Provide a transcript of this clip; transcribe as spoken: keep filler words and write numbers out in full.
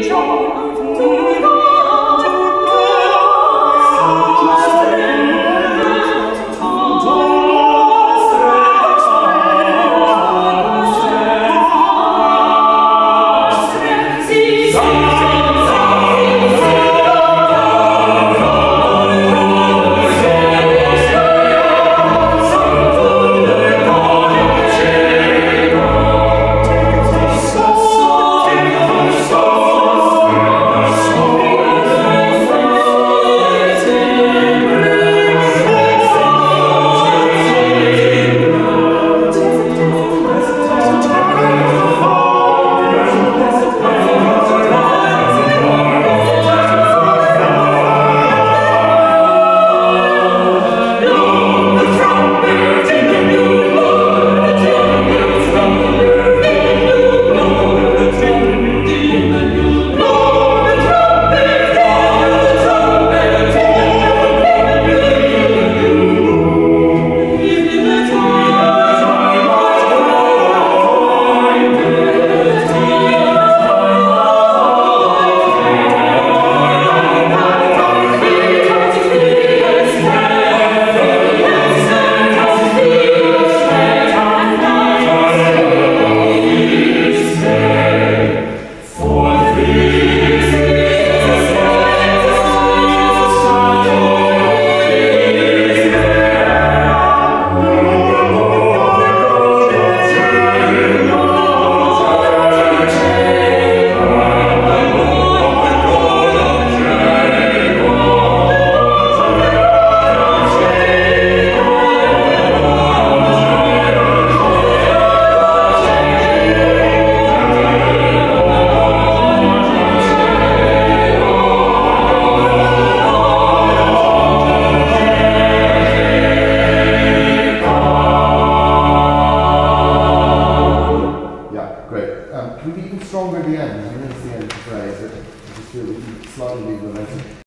Can we be even stronger at the end? I know it's the end of the phrase, but I just feel we can slightly leave momentum.